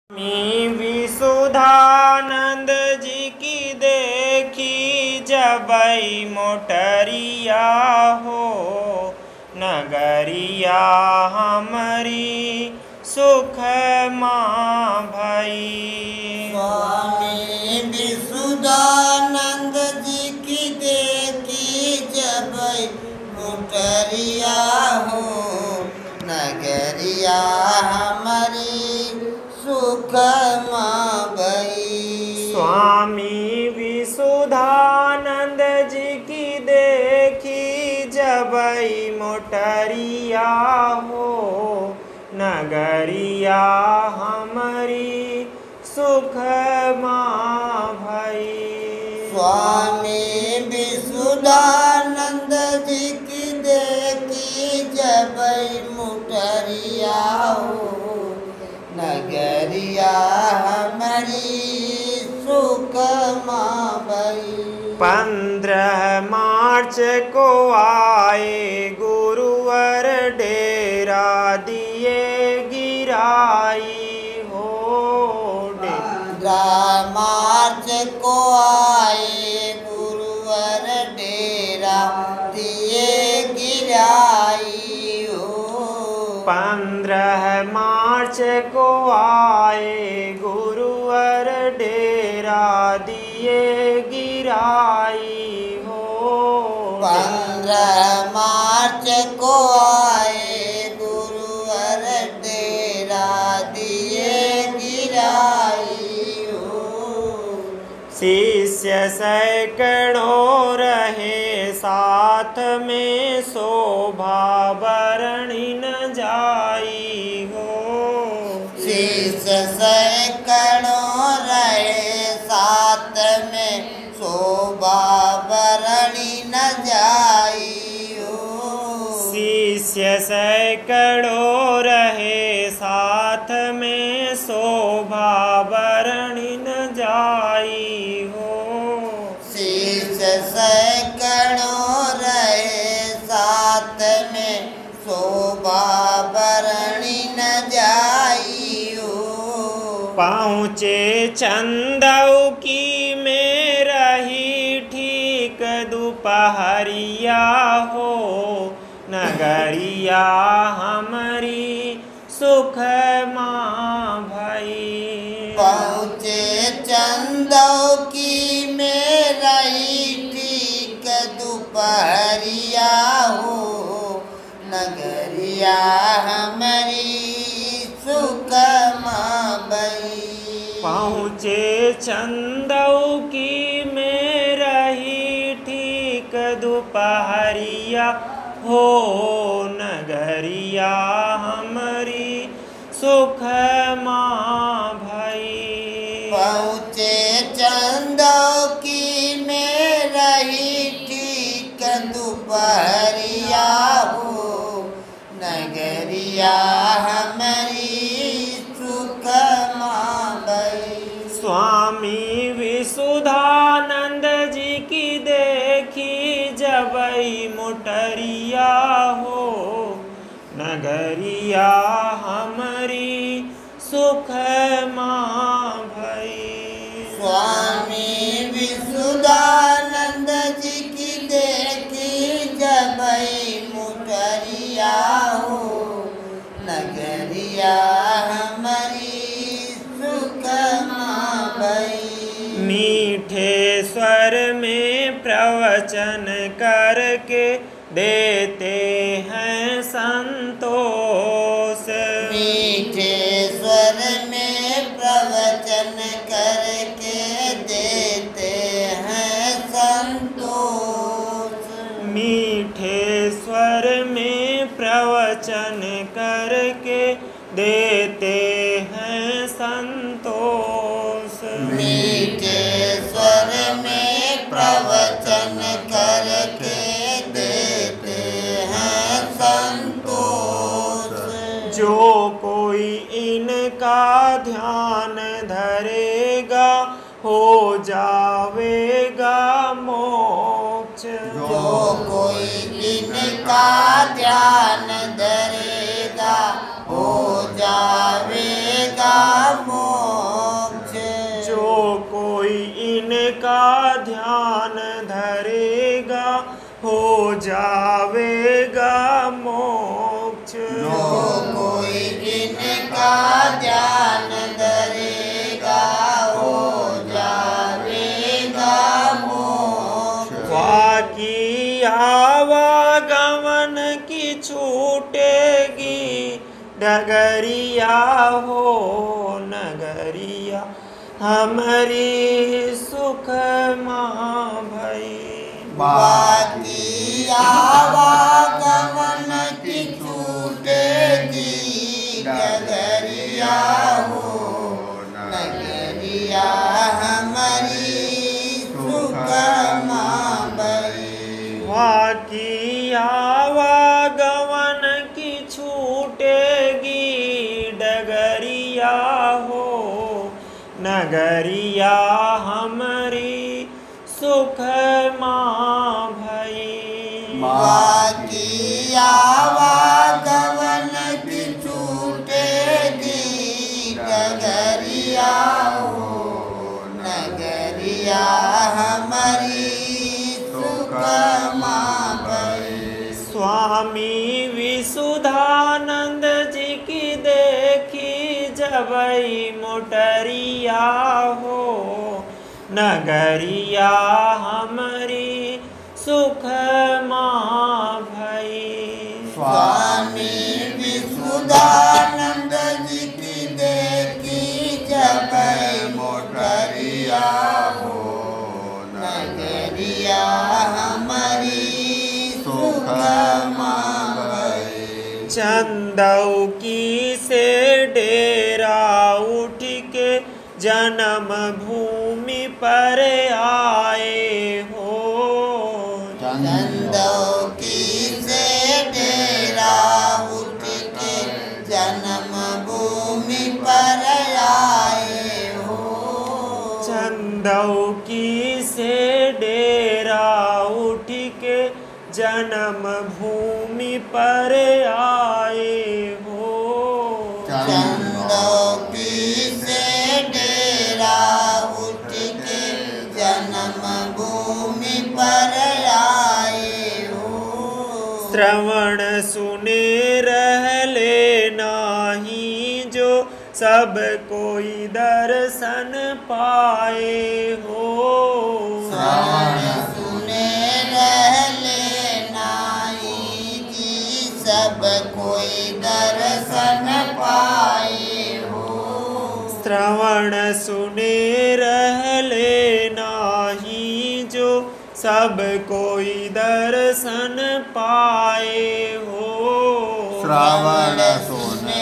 स्वामी विशुद्धानंद जी की देखी जबई मोटरिया हो, नगरिया हमारी सुख माँ भई। स्वामी विशुद्धानंद जी की देखी जबई मोटरिया हो, नगरिया हमारी सुख माँ भई। स्वामी विशुद्धानंद जी की देखी जबई मोटरिया हो, नगरिया हमारी सुख माँ भई। स्वामी विशुद्धानंद जी की देखी जबई मोटरिया हो, नगरिया हमारी सुख माँ भई। 15 मार्च को आए गुरुवर डेरा दिए गिराई हो। 15 मार्च को आए गुरुवर डेरा दिए गिराई हो। 15 मार्च को आए गुरुवर डेरा दिए गिराई हो। 15 मार्च को आए गुरुवर डेरा दिए गिराई हो। शिष्य सैकड़ों रहे साथ में, शोभा बरणी न जाई हो। शिष्य सैकड़ों रहे साथ में, शोभा बरणी न जाई हो। शिष्य सैकड़ों रहे साथ में, शोभा बरणी न जाई हो। शिष्य सैकड़ों रहे साथ में, शोभा बरणी न जाई हो। पहुँचे चंदऊ की में रही ठीक दोपहरिया हो, नगरिया हमारी सुख माँ भई। पहुँचे चंदऊ की में रही ठीक दोपहरिया हो, नगरिया हमारी सुख माँ भई। पहुँचे चंदऊ की में रही ठीक दोपहरिया हो, नगरिया हमारी सुख माँ भई। पहुँचे चंदऊ की में रही ठीक दोपहरिया हो, नगरिया हमारी सुख माँ भई। स्वामी विशुद्धानंद जी की देखी जबई मोटरिया हो, नगरिया हमारी सुख माँ भई। स्वामी विशुद्धानंद जी की देखी जबई मोटरिया हो, नगरिया हमारी सुख माँ भई। मीठे स्वर में प्रवचन करके देते हैं संतोष। मीठे स्वर में प्रवचन करके देते हैं संतोष। मीठे स्वर में प्रवचन करके देते हैं संतोष। मीठे स्वर में प्रवचन करके देते हैं संतोष। जो कोई इनका ध्यान धरेगा हो जावेगा मोक्ष। जो कोई इनका ध्यान धरेगा हो जावेगा मोक्ष। डगरिया हो नगरिया हमारी सुख माँ भई। बाकी आवागमन की छूटेगी डगरिया हो नगरिया हमारी सुख माँ भई। बाकी आवागमन की छूटेगी डगरिया हो नगरिया हमारी सुख माँ भई। बाकी आवागमन की छूटेगी डगरिया हो नगरिया हमारी सुख माँ भई। स्वामी विशुद्धानंद जी की देखी जबई मोटरिया हो नगरिया हमारी सुख माँ भई। स्वामी विशुद्धानंद जी की देखी जब मोटरिया हो नगरिया हमारी सुख माँ भई। चंदौ की से डेरा उठ के जन्म भूमि पर आए हो। चंदौ की से डेरा उठ के जन्म भूमि पर आए हो। चंदौ की से डेरा उठ के जन्म भूमि पर आए हो। चंदौ की से डेरा उठ के जन्म भूमि पर आए हो। श्रवण सुने रहले नाही जो सब कोई दर्शन पाए हो। श्रवण सुने रहले नाही जी सब कोई दर्शन पाए हो। श्रवण सुने रहले नाही जो सब कोई दर्शन पाए हो। श्रवण सुने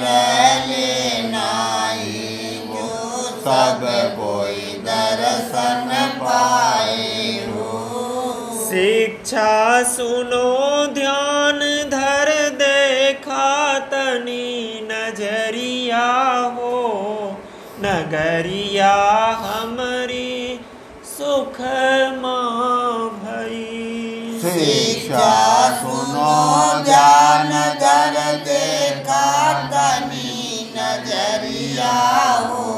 रहले नाही जो सब कोई दर्शन पाए हो। शिक्षा सुनो ध्यान धर देखा तनी नजरिया हो नगरिया हमारी सुख माँ भई। शिक्षा सुनो ध्यान धर देखा तनी नजरिया हो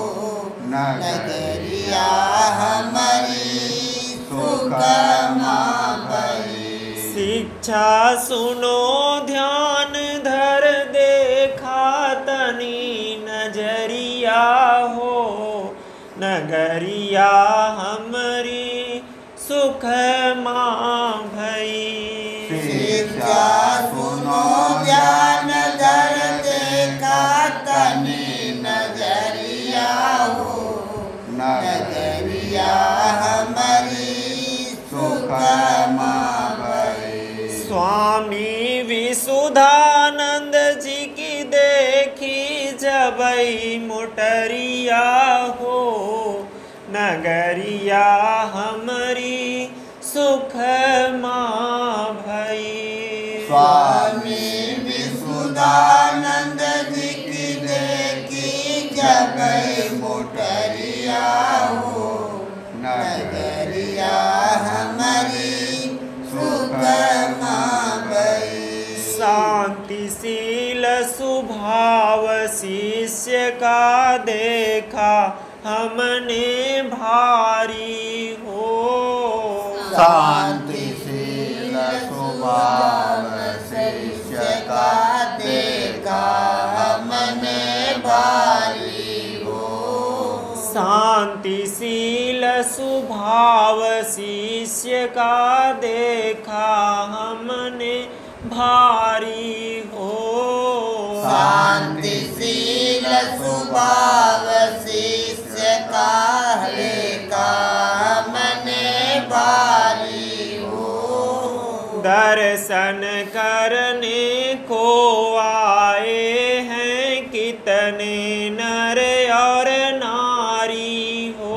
नगरिया हमारी सुख माँ भई। शिक्षा सुनो ध्यान धर देखा तनी नजरिया हो नगरिया हमारी सुख माँ भई। शिक्षा सुनो ध्यान धर देखा तनी नजरिया हो नगरिया हमारी सुख माँ भई। स्वामी विशुद्धानंद जी की देखी जबई मोटरिया हो नगरिया हमारी सुख माँ भई। स्वामी विशुद्धानंद जी की देखी जब मोटरिया हो नगरिया हमारी सुख माँ भई। शांतिशील स्वभाव शिष्य का देखा हमने भारी हो। शांतिशील स्वभाव शिष्य का देखा हमने भारी हो। शांतिशील स्वभाव शिष्य का देखा हमने भारी हो। शांतिशील स्वभाव शिष्य का लेखा हमने भारी हो। दर्शन करने को आए हैं कितने नर और नारी हो।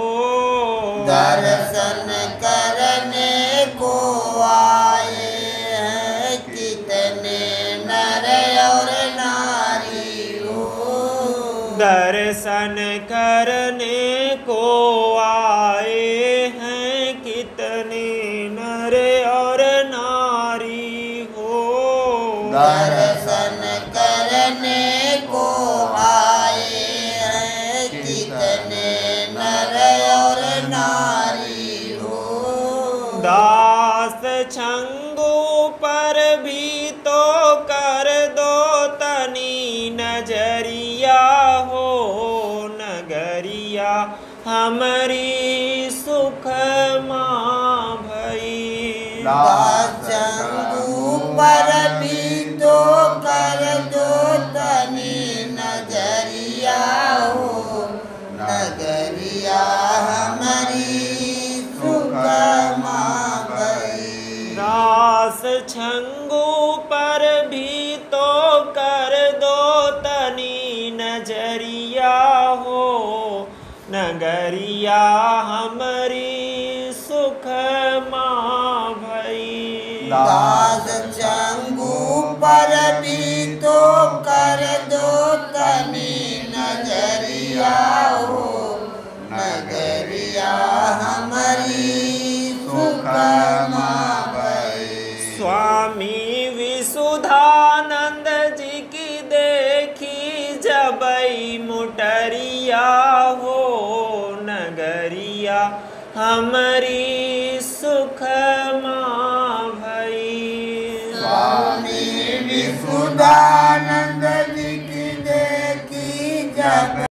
दर्शन करने को आए हैं कितने नर और नारी हो। दर्शन करने को आए हैं कितने नर और नारी हो। दर्शन करने को आए हैं कितने नर और नारी हो। दास छंगू पर भी तो कर दो तनी नजरिया हो। नगरिया हमारी सुख माँ भई। दास छंगू पर भी तो कर दो तनी नजरिया हो। नगरिया हमारी सुख माँ भई। दास छंगू पर भी तो कर दो तनी नजरिया हो। नगरिया हमारी सुख माँ भई। दास छंगू पर भी तो कर दो तनी नजरिया हो। नगरिया हमारी सुख माँ भई। स्वामी विशुद्धानंद जी की देखी जबई मुटरिया हो। नगरिया हमारी सुख माँ भई। स्वामी विशुद्धानंद जी की देखी जब